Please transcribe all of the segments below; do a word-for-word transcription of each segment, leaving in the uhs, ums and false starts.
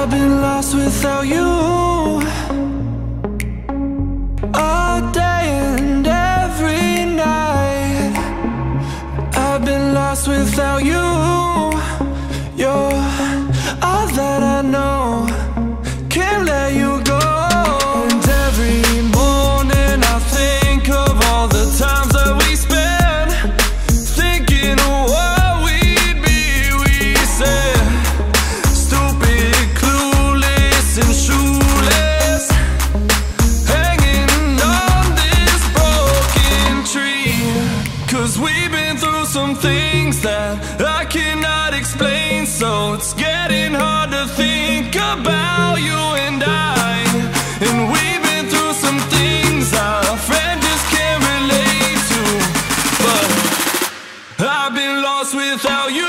I've been lost without you, all day and every night. I've been lost without you. You're all that I know, can't let you go. And every morning I think of all the times that we spent, thinking of what we'd be. We said stupid, clueless and shoeless, hanging on this broken tree. Cause we've been through some things that I cannot explain, so it's getting hard to think about you and I. And we've been through some things our friend just can't relate to, but I've been lost without you.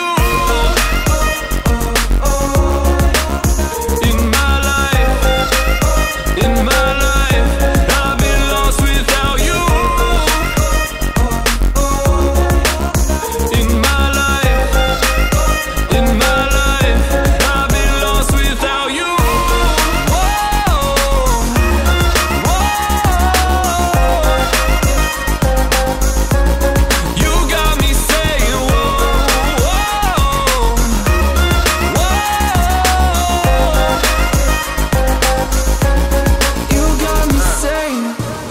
In my life, in my life, I've been lost without you. In my life, in my life, I've been lost without you. Whoa, whoa. You got me saying whoa, whoa, whoa. You got me saying.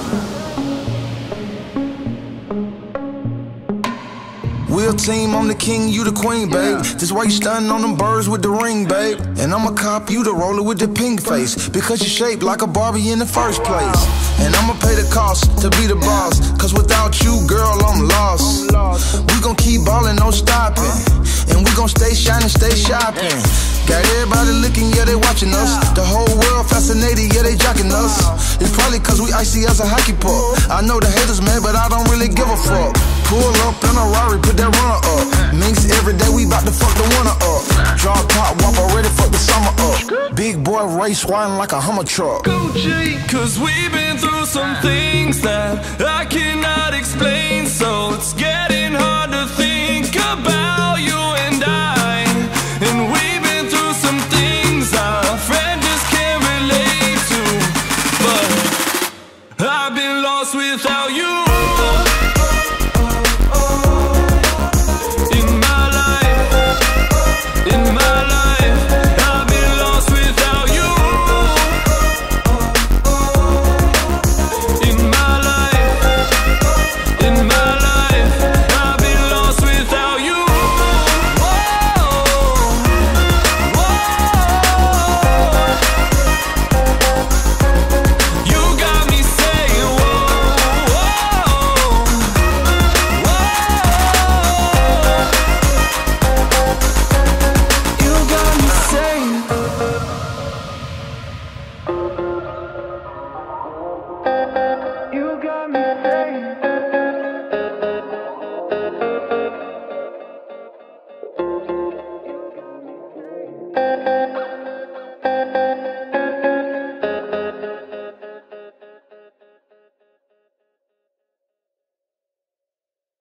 We're a team, I'm the king, you the queen, babe. This why you stunning on them birds with the ring, babe. And I'm a cop, you the roller with the pink face, because you're shaped like a Barbie in the first place. And I'ma pay the cost to be the boss, cause without you, girl, I'm lost. We gon' keep ballin', no stopping, and we gon' stay shining, stay shopping. Got everybody looking, yeah, they watching us. The whole world fascinated, yeah, they jocking us. It's probably cause we icy as a hockey puck. I know the haters mad, but I don't really give a fuck. Pull up in a Rari, put that runner up. Minks every day, we bout to fuck the winter up. Drop top, whopper, ready for the summer up. Big boy race winding like a Hummer truck. Gucci, cause we've been through some things that I cannot explain, so it's getting hard to think about you and I. And we've been through some things our friend just can't relate to, but I've been lost without you.